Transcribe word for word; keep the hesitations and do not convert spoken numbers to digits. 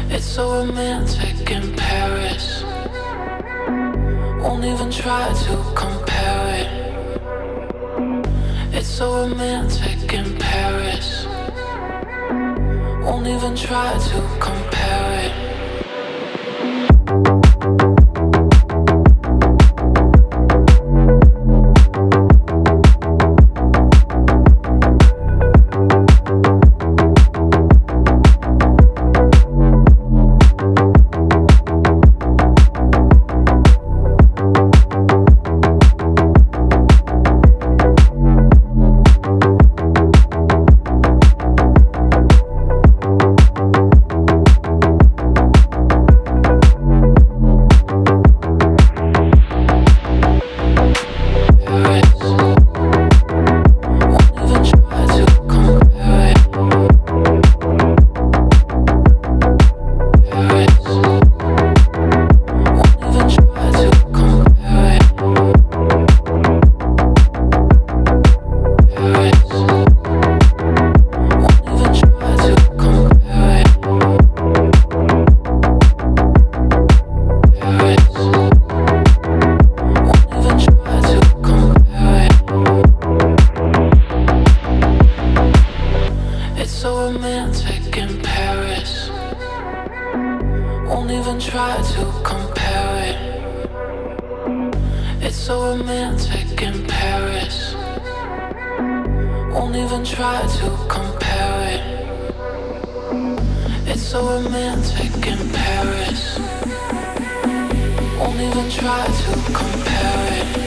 It's so romantic in Paris. Won't even try to compare it. It's so romantic in Paris. Won't even try to compare it. Romantic in Paris. Won't even try to compare it. It's so romantic in Paris. Won't even try to compare it. It's so romantic in Paris. Won't even try to compare it.